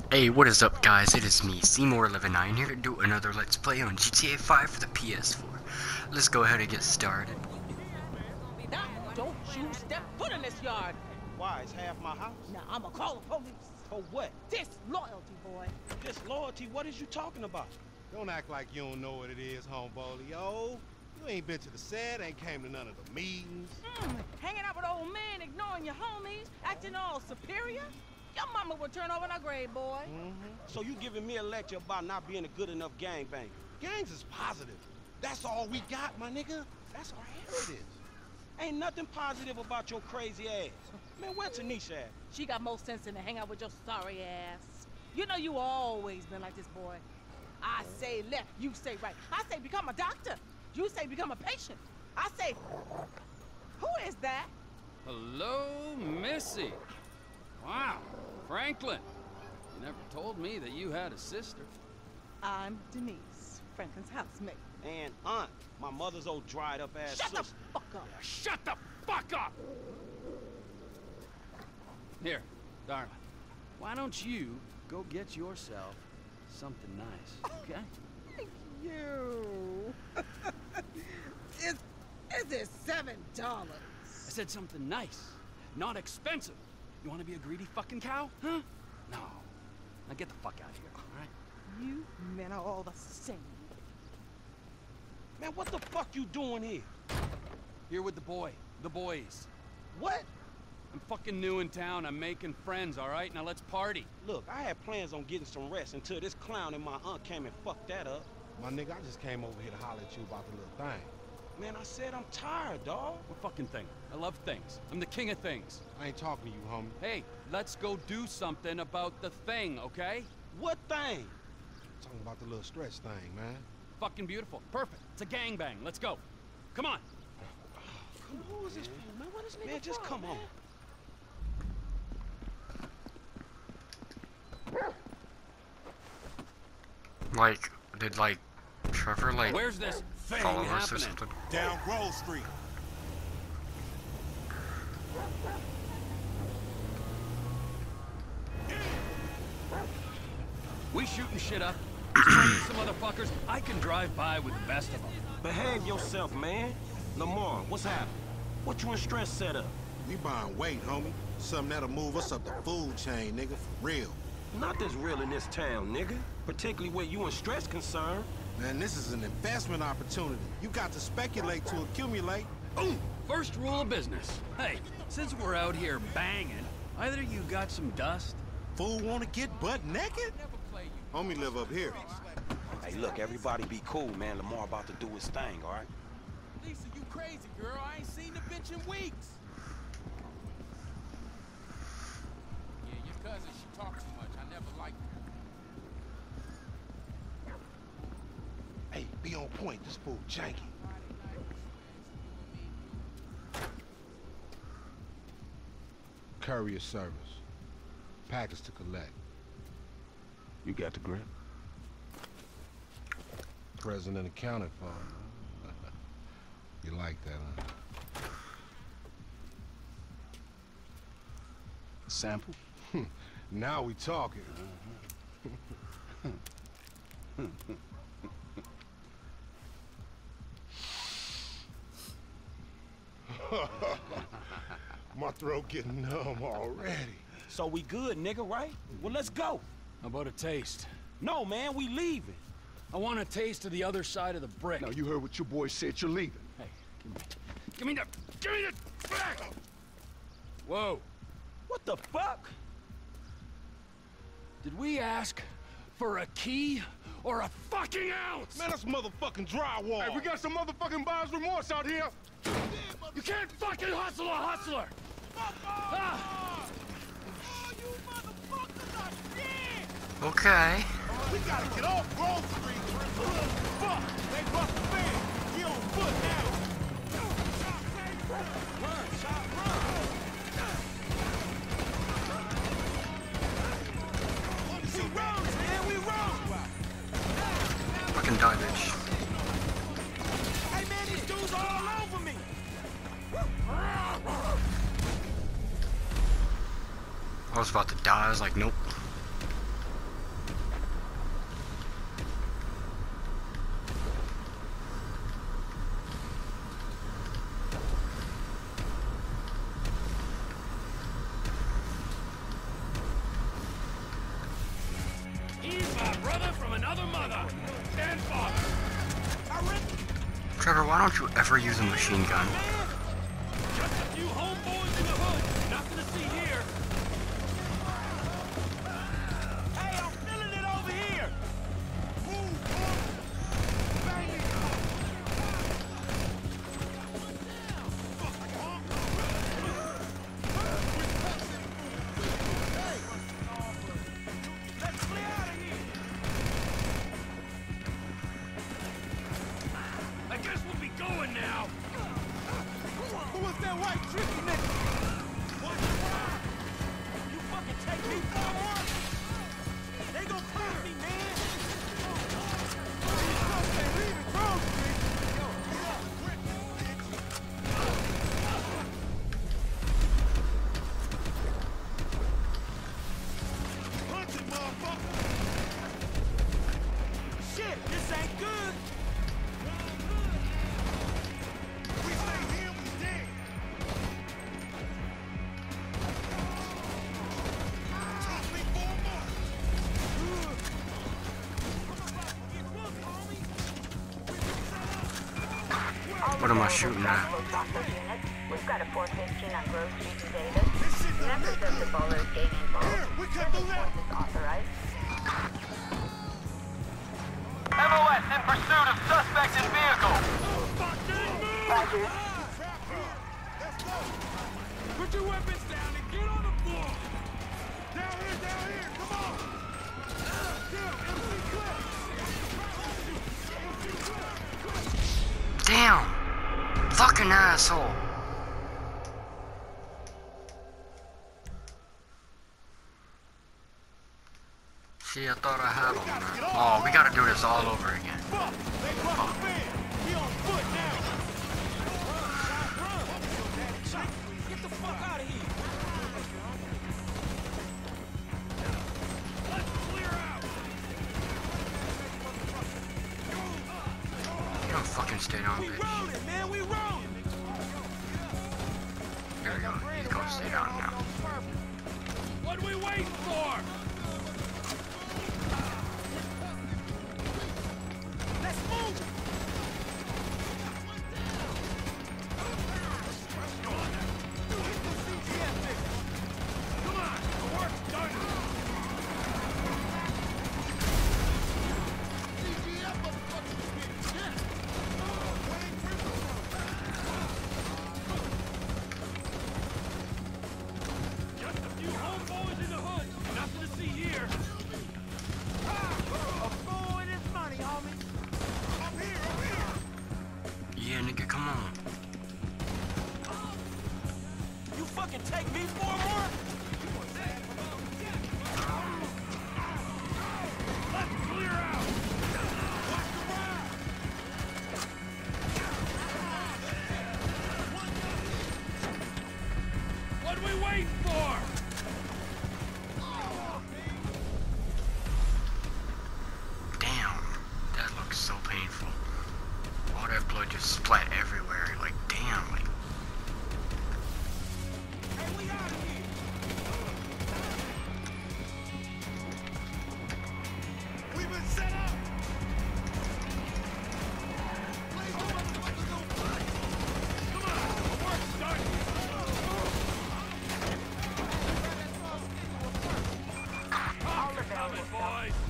Hey, what is up, guys? It is me, CMoore119, here to do another Let's Play on GTA 5 for the PS4. Let's go ahead and get started. Now, don't you step foot in this yard. Why? It's half my house. Now, I'ma call the police. For what? Disloyalty, boy. Disloyalty? What is you talking about? Don't act like you don't know what it is, homeboy. Yo, you ain't been to the set, ain't came to none of the meetings. Hanging out with old men, ignoring your homies, acting all superior. Your mama would turn over in her grave, boy. So you giving me a lecture about not being a good enough gangbanger? Gangs is positive. That's all we got, my nigga. That's our heritage. Ain't nothing positive about your crazy ass. Man, where's Tanisha at? She got more sense than to hang out with your sorry ass. You know you always been like this, boy. I say left, you say right. I say become a doctor. You say become a patient. I say, who is that? Hello, Missy. Wow, Franklin. You never told me that you had a sister. I'm Denise, Franklin's housemate. And Aunt, my mother's old dried up ass Shut sister. the fuck up. Shut the fuck up! Here, darling. Why don't you go get yourself something nice, okay? Thank you. Is this $7? I said something nice, not expensive. You want to be a greedy fucking cow, huh? No. Now get the fuck out of here, all right? You men are all the same. Man, what the fuck you doing here? Here with the boys. What? I'm fucking new in town. I'm making friends, all right? Now let's party. Look, I had plans on getting some rest until this clown and my aunt came and fucked that up. My nigga, I just came over here to holler at you about the little thing. Man, I said I'm tired, dawg. What fucking thing? I love things. I'm the king of things. I ain't talking to you, homie. Hey, let's go do something about the thing, okay? What thing? Talking about the little stretch thing, man. Fucking beautiful. Perfect. It's a gangbang. Let's go. Come on. Who is this for, man? What is nigga just come on. Like, did, Trevor, Where's this thing follow us or happening? something? Down Grove Street. We shooting shit up. Spraying some motherfuckers. I can drive by with the best of them. Behave yourself, man. Lamar, what's happening? What you and Stress set up? We buying weight, homie. Something that'll move us up the food chain, nigga, for real. Not this real in this town, nigga. Particularly where you and Stress concerned. Man, this is an investment opportunity. You got to speculate to accumulate. Ooh, first rule of business. Hey, since we're out here banging, either you got some dust? Fool wanna get butt naked? Homie live up here. Hey, look, everybody be cool, man. Lamar about to do his thing, all right? Lisa, you crazy, girl. I ain't seen the bitch in weeks. Yeah, your cousin, she talks too much. I never liked her. Hey, be on point. This fool janky. Courier service. Package to collect. You got the grip? President accounted for. You like that, huh? Sample? Now we talking. My throat getting numb already. So we good, nigga, right? Well, let's go. How about a taste? No, man, we leaving. I want a taste of the other side of the brick. Now you heard what your boy said. You're leaving. Hey, give me the back! Whoa. What the fuck? Did we ask for a key or a fucking ounce? Man, that's motherfucking drywall. Hey, we got some motherfucking buyer's remorse out here. You can't fucking hustle a hustler! Ah. Oh, you motherfuckers are dead. Okay. We gotta get off Grove Street. Fuck, they bust the van. He on foot now. Run, shot, run. We run, man, we run. Fucking die, bitch. Hey, man, these dudes are all over me. I was about to die. I was like, nope. Trevor, why don't you ever use a machine gun? Just a few homeboys in the hood. Nothing to see here. Hey, I'm feeling it over here. Let's clear out of here. I guess we'll be going now. Who was that white tricky nigga? Watch your ride. You fucking take me for one. They gon' clear me, man. These folks ain't leaving Grove Street. Yo, get up, quick, bitch. Punch it, motherfucker. Shit, this ain't good. We stay here, we dead. Toss me for a mark. What am I shooting at? We've got a 415 on Grove Street in Davis. Members of the Ballers gang involved. We cut the left. Is authorized. MOS in pursuit of suspect in vehicle. Roger. Let's go. Put your weapons down and get on the floor. Down here, come on. Kill, MC Clip. Damn! Fucking asshole! See, I thought I had him, man. Oh, we gotta do this all over again. Fuck, they brought the van. We on foot now. Get the fuck out of here. Let's clear out. You don't fucking stay down, We bitch. rolling, man. We rolling. There we go. He's gonna stay down now. What are we waiting for? Let's move. Come on, the work's done. Just a few homeboys in the hood. Nothing to see here. A fool and his money, homie. I'm here. Yeah, nigga, come on. You fucking take me for a mark? Let's clear out. Watch the ride. What are we waiting for? Damn. That looks so painful. All that blood just splat everywhere. Like, damn. Like, Hey, we out of here. We've been set up. Come on, the work's done. All available stuff. Boys.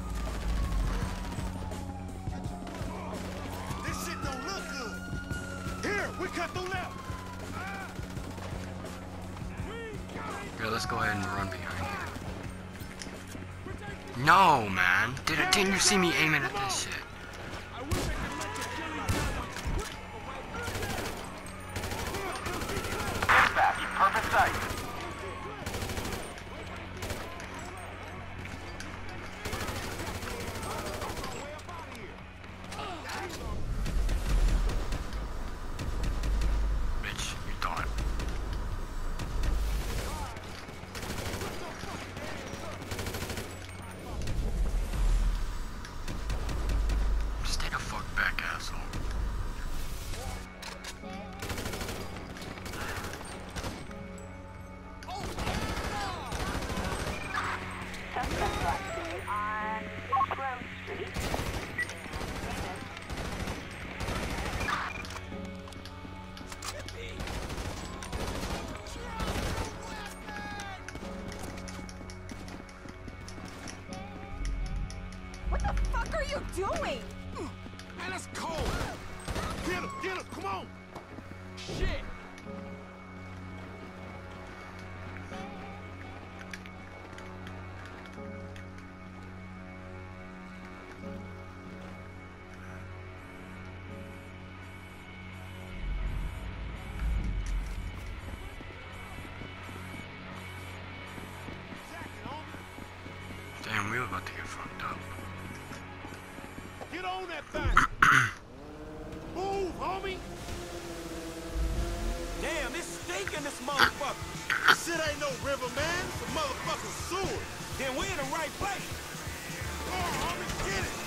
This shit don't look good. Here, we cut the left. yeah, let's go ahead and run behind here. No, man. Didn't you see me aiming at this shit? I wish I could let you kill each other. Dispatch, perfect sight. Bitch, you thought. you doing? Man, that's cold. Get him, come on. Shit! Damn, we were about to get fucked up. Get on that thing. Move, homie. Damn, it's stinking this motherfucker. This shit ain't no river, man. It's a motherfucking sewer. Then we're in the right place. Come on, homie, get it.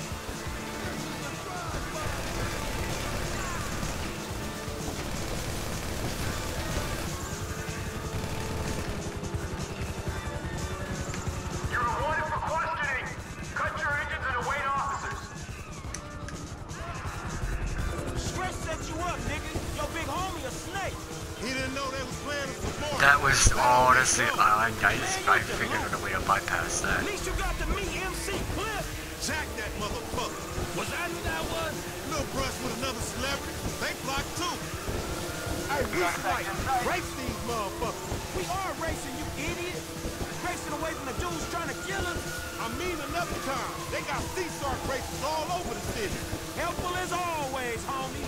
You're wanted for questioning. Cut your engines and await officers. Stretch set you up, nigga. Your big homie a snake. He didn't know they was planning for more. That was honestly, I figured out a way to bypass that. At least you got to meet MC Cliff. Jack that motherfucker. Was that who that was? Little brush with another celebrity. They blocked too. Hey, we should like race these motherfuckers. We are racing, you idiot. Racing away from the dudes trying to kill us. I mean another time. They got C-Shark races all over the city. Helpful as always, homie.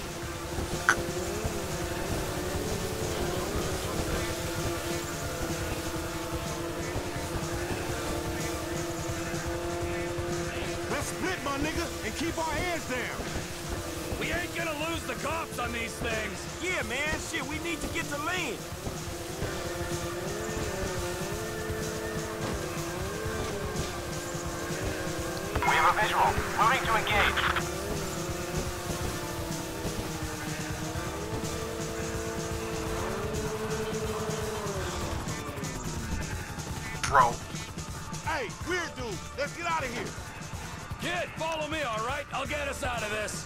Let's split, my nigga, and keep our heads down. We ain't gonna lose the cops on these things. Yeah, man, shit, we need to get to lean. We have a visual. Moving to engage. Bro. Hey, weird dude, let's get out of here. Kid, follow me, all right? I'll get us out of this.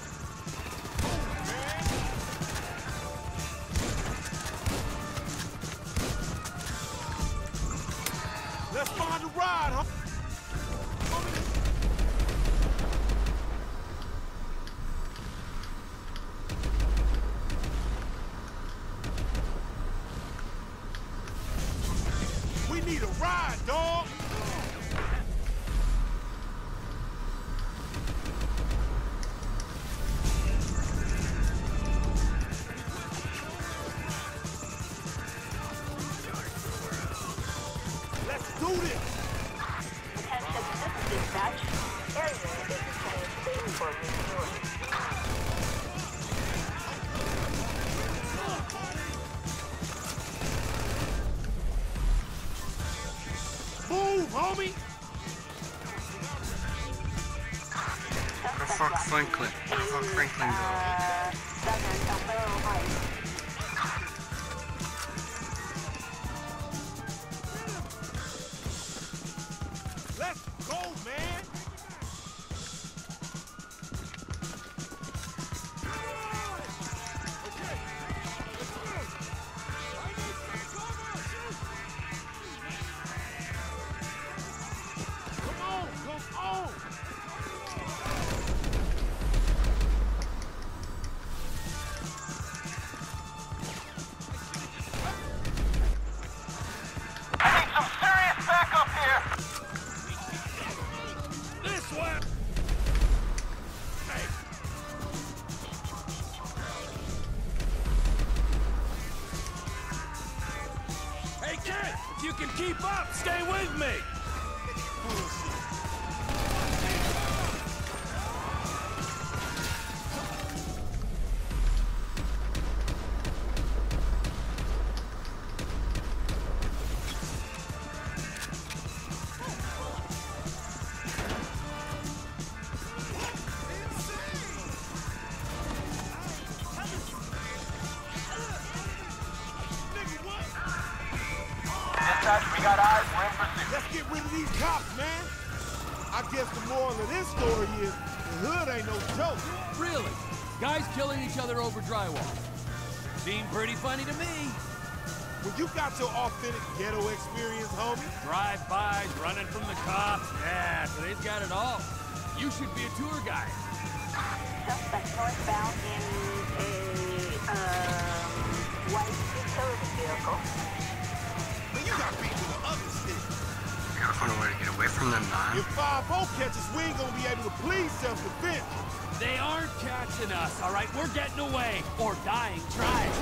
Let's find a ride, huh? We need a ride, dog. Let's do this. Attention, this is dispatch. Area is returned for refueling. Move, homie. Where the fuck Franklin? Where the fuck Franklin go? Southern Alvaro Heights. Let's go, man. Come on, come on. I need some serious backup here. This way! Hey, kid! If you can keep up, stay with me! Dispatch, we got eyes. We're in pursuit. Let's get rid of these cops, man. I guess the moral of this story is the hood ain't no joke. Really? Guys killing each other over drywall. Seemed pretty funny to me. When you got your authentic ghetto experience, homie, Drive-bys, running from the cops. Yeah, so they've got it all. You should be a tour guide. Suspect northbound in a white utility vehicle. Man, you got beat with the other stick. Gotta find a way to get away from them, man. If 5-0 catches, we ain't gonna be able to please self-defense. They aren't catching us, all right? We're getting away or dying trying.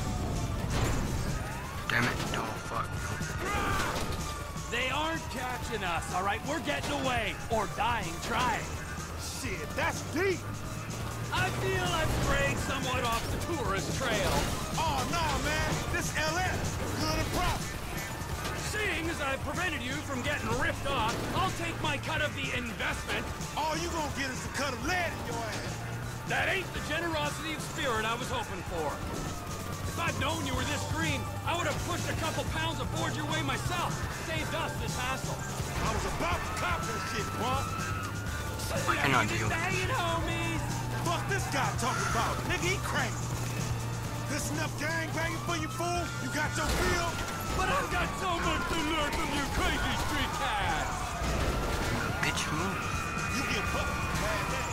Damn it. Oh, fuck. They aren't catching us, all right? We're getting away or dying trying. Shit, that's deep. I feel I've strayed somewhat off the tourist trail. Oh, no, man. This LS. Good and proper. Seeing as I've prevented you from getting ripped off, I'll take my cut of the investment. All you gonna get is a cut of lead in your ass. That ain't the generosity of spirit I was hoping for. If I'd known you were this green, I would have pushed a couple pounds aboard your way myself. Saved us this hassle. I was about to cop that shit, bro. I cannot deal with Dang it, homies. Fuck this guy talking about. Nigga, he crazy. This enough gang banging for you, fool? You got your bill? But I've got so much to learn from you crazy street cats. bitch move. You get fucked. Bad day.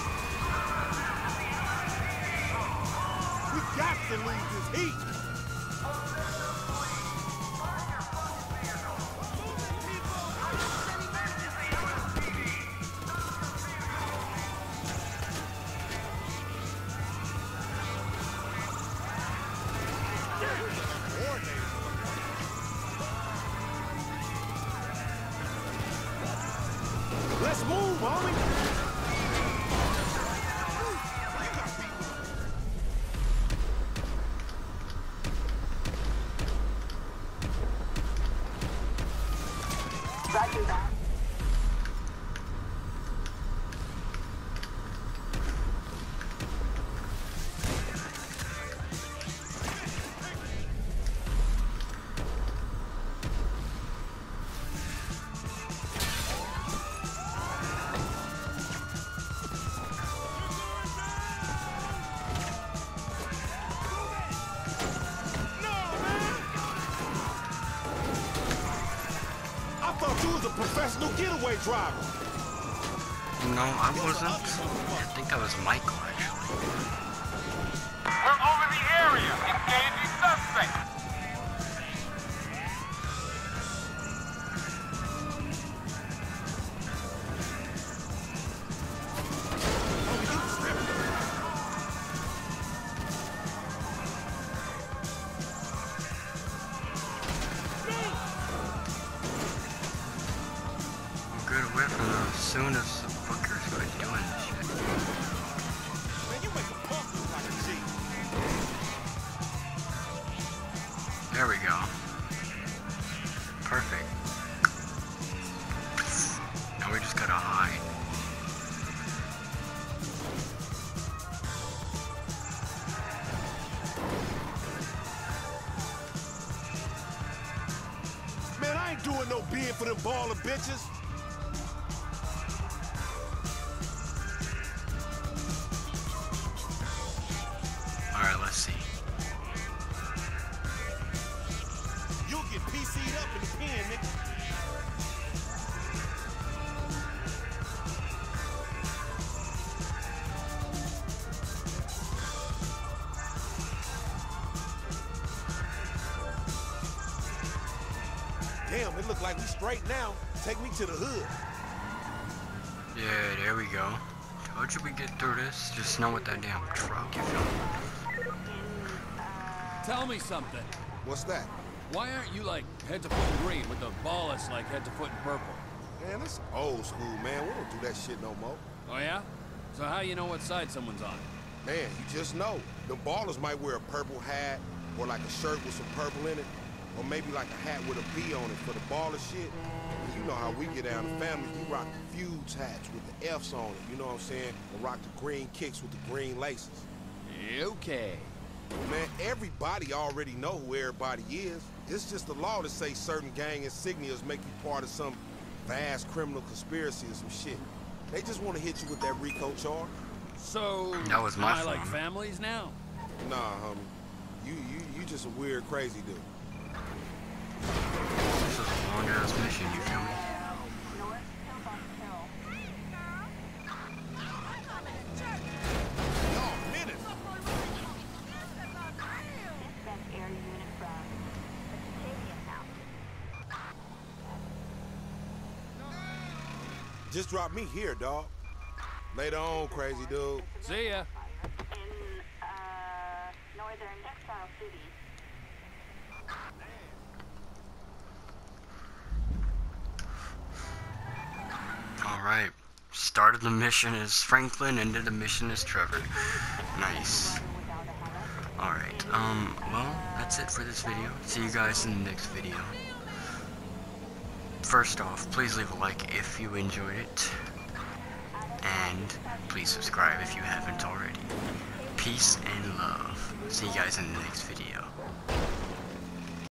We got to lose this heat. Let's move, homie. Roger that. I thought you was a professional getaway driver. No, I wasn't. I think that was Michael, actually. We're over the area. Engaging suspect. Good away from them as soon as the fuckers quit doing this shit. Man, you make a punk look like a G. There we go. Perfect. Now we just gotta hide. Man, I ain't doing no bid for them baller bitches. Alright, let's see. You'll get PC'd up in the pen, nigga. Damn, it look like we straight now. Take me to the hood. Yeah, there we go. Told you we get through this. Just know with that damn truck, you feel me? Tell me something. What's that? Why aren't you like head to foot in green with the ballast like head to foot in purple? Man, this old school, man. We don't do that shit no more. Oh yeah? So how you know what side someone's on? Man, you just know. The ballers might wear a purple hat or like a shirt with some purple in it. Or maybe like a hat with a B on it for the baller shit. And you know how we get down the family. We rock the feuds hats with the F's on it, you know what I'm saying? And rock the green kicks with the green laces. Okay. Man, everybody already know who everybody is. It's just the law to say certain gang insignias make you part of some vast criminal conspiracy or some shit. They just want to hit you with that RICO charge. So That was my am I like phone. families now? Nah, homie. You just a weird, crazy dude. This is a long ass mission, you feel me? Just drop me here, dog. Later on, crazy dude. See ya. In, northern Exile City. Alright. Started the mission as Franklin, ended the mission as Trevor. Nice. Alright, well, that's it for this video. See you guys in the next video. First off, please leave a like if you enjoyed it. And please subscribe if you haven't already. Peace and love. See you guys in the next video.